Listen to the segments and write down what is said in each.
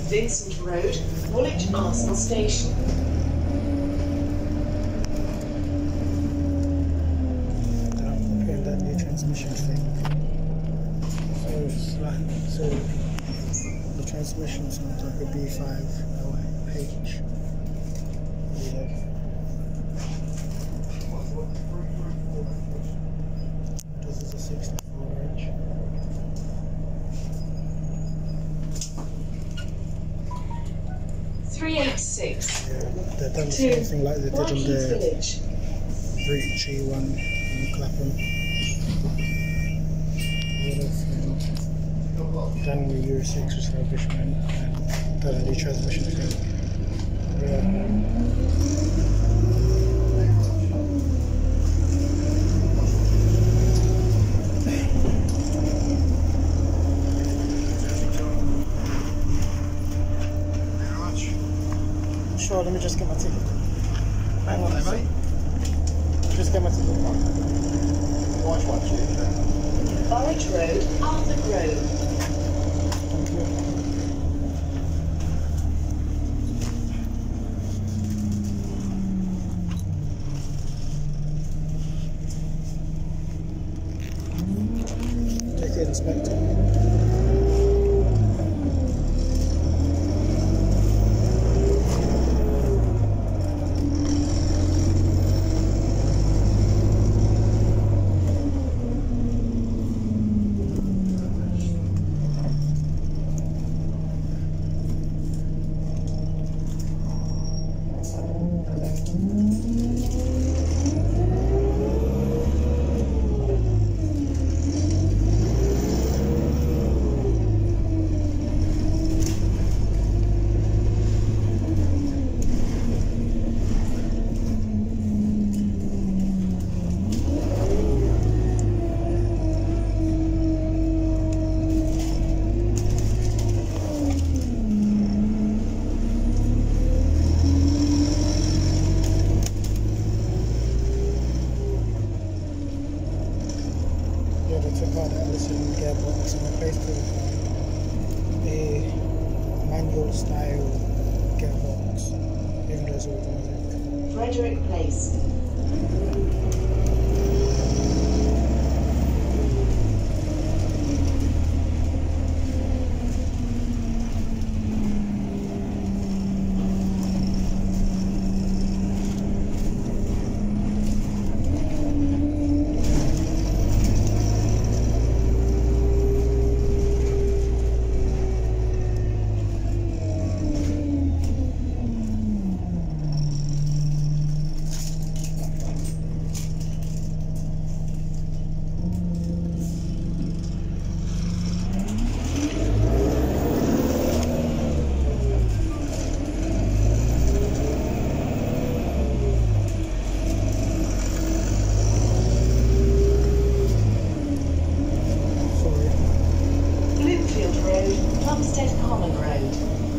Vincent Road, Woolwich Arsenal Station. Putting that new transmission thing. So it's like, so the transmission sounds like a B5 H. Yeah. This is a 64 Reg. .386. Yeah, they've done the same thing like they did on the Route G1 in Clapham. Done the Euro 6 refurbishment and done a new transmission thing. Yeah. Sure, let me just get my ticket. Hang on, mate. Just get my ticket. Orange Road, Arthur Grove. Thank you. Take it, Inspector. They took out the Allison Gearbox and replaced it with a manual style gearbox, even though it's automatic. Frederick Place. Common Road.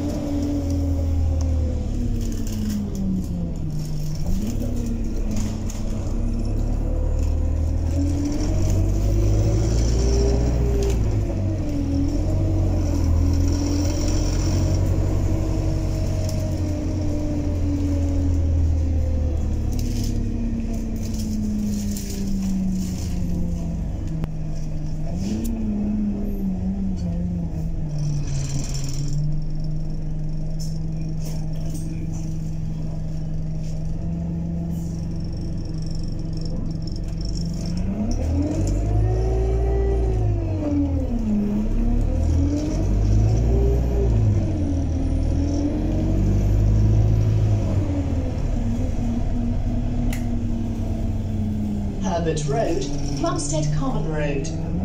Herbert Road, Plumstead Common Road.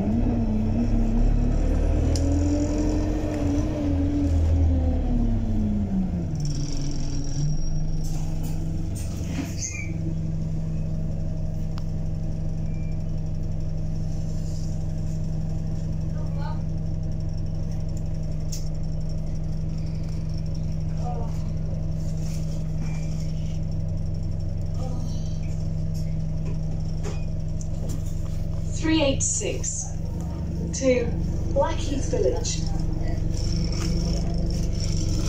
.386 to Blackheath Village.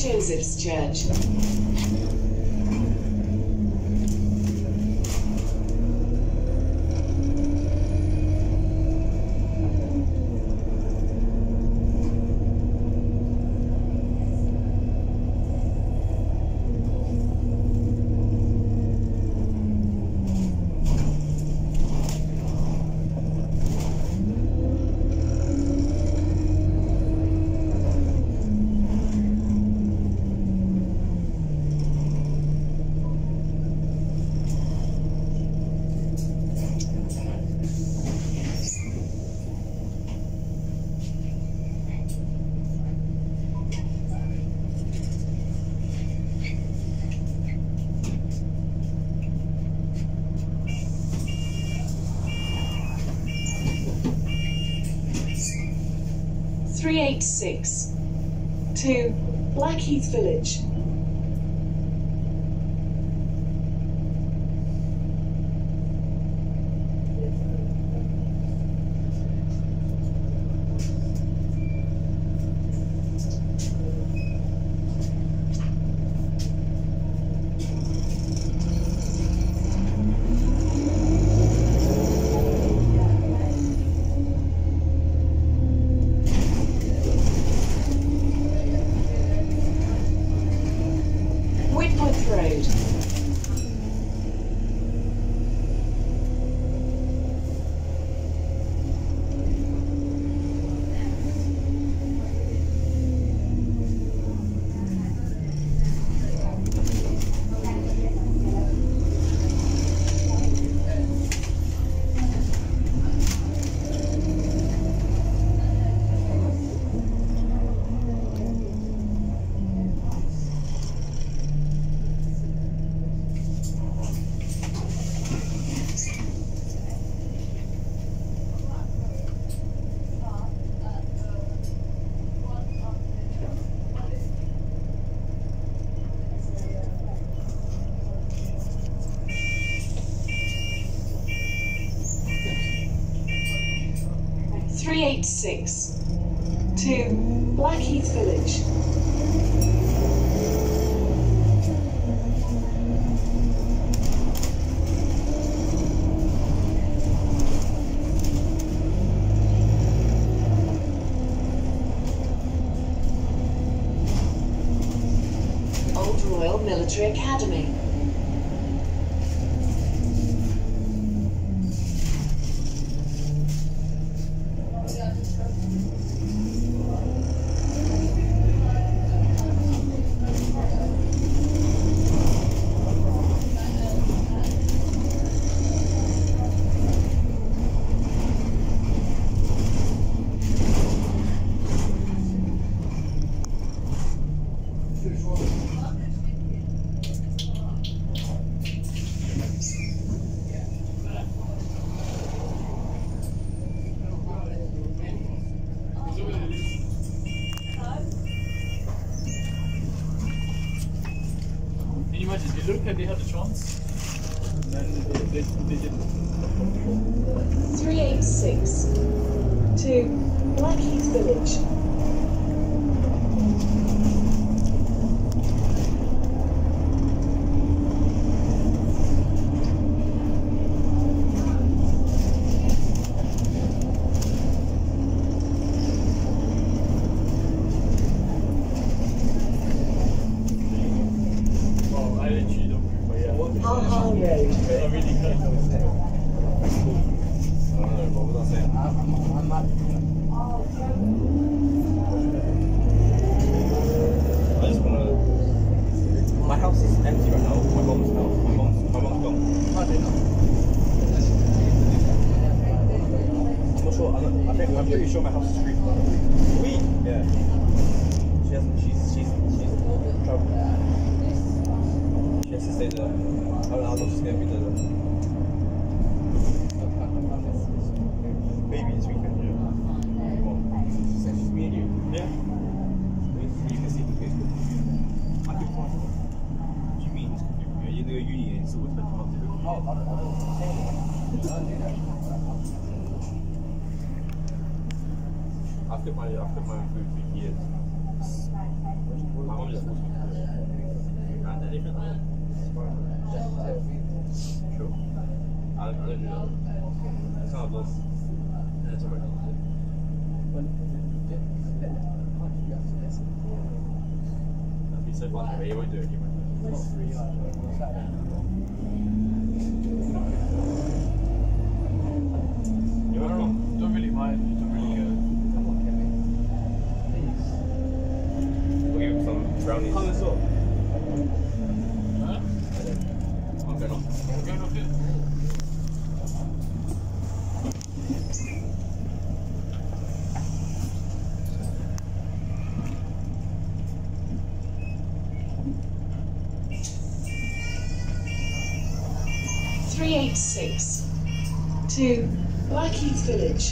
Joseph's Church. (386) to Blackheath Village. Road. (386) to Blackheath Village. Old Royal Military Academy. Imagine, they looked like they had a chance, and then they didn't. 386 to Blackheath Village. My house is empty right now. My mom's gone. How do you know? I'm not sure. I'm pretty sure my house is free. We? Yeah. She's traveled. She has to stay there. I don't know how long she's gonna be there. Maybe this weekend. Yeah. She said she's me and you. Yeah. You can see the Facebook. I could find her. What do you mean? You're in the uni and still with her month. Oh, I don't do that. I've got my food for years. My I'm just watching. Anything? Sure. I don't do that. It's kind of lost. Yeah, it's alright. That'd be so fun. But he won't do it. He won't do it. You won't come? Don't really mind. Don't really care. We'll give him some brownies. Huh? I'm going off. We're going off here. to Blackheath Village.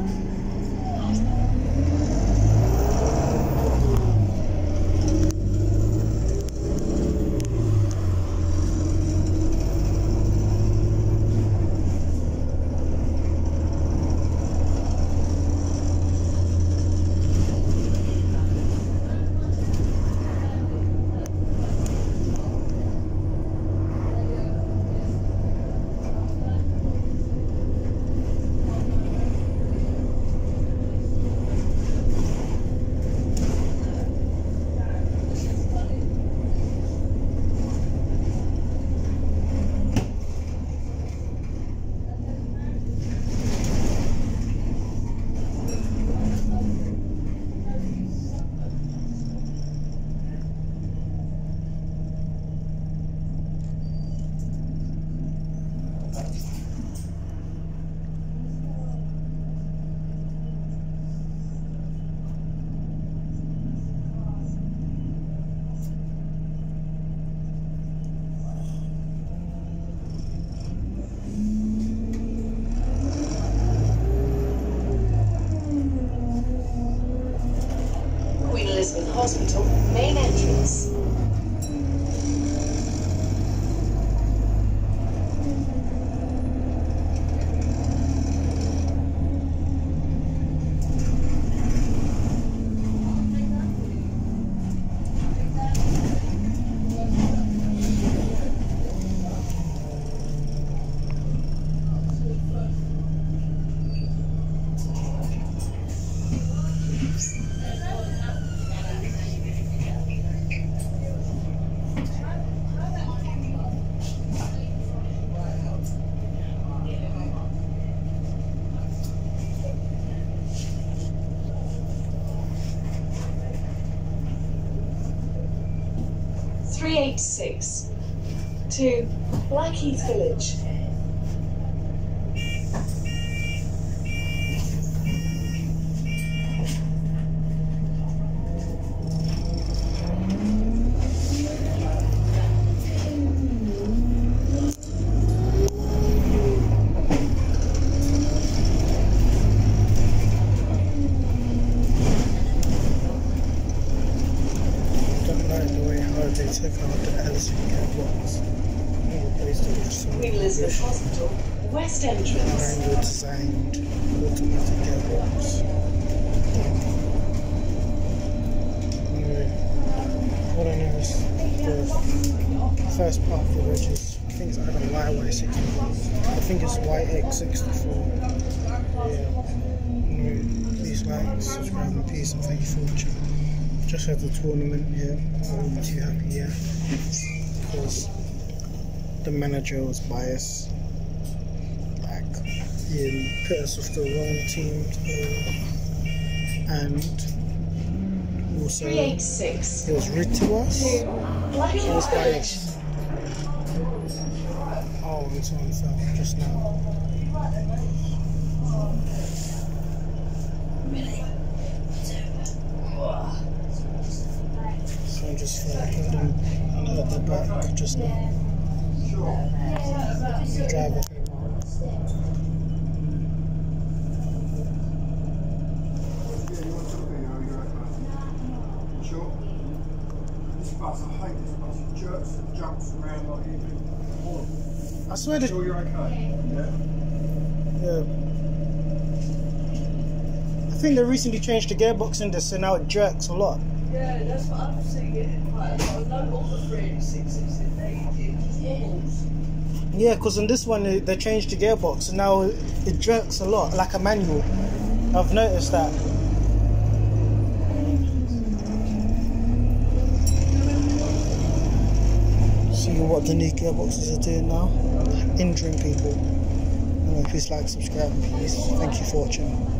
Hospital, main entrance. To Blackheath Village. Take out the Allison Gearbox and replace it with some Queen Elizabeth Hospital, West Entrance. manual designed automatic gearbox. Anyway, what I know is the first part of the Reg is, I think it's either YY64, I think it's YX64. Yeah. Anyway, please like, subscribe, and peace, and thank you for watching. Just had the tournament, yeah. I wasn't too happy, yeah, because the manager was biased. Like, he put us with the wrong team, and also he was rude to us. He was biased. Oh, and someone fell just now. I just hit him and hurt the back just now. The driver came out. Sure. This bus, I hate this bus. It jerks and jumps around like you do. I swear to. Sure you're okay? Yeah. I think they recently changed the gearbox in this, so now it jerks a lot. Yeah, that's what I'm seeing quite a lot. Not all the 386s, it just wobbles. Yeah, because on this one they changed the gearbox and now it jerks a lot, like a manual. I've noticed that. See what the new gearboxes are doing now. Injuring people. Please like, subscribe, please. Thank you for watching.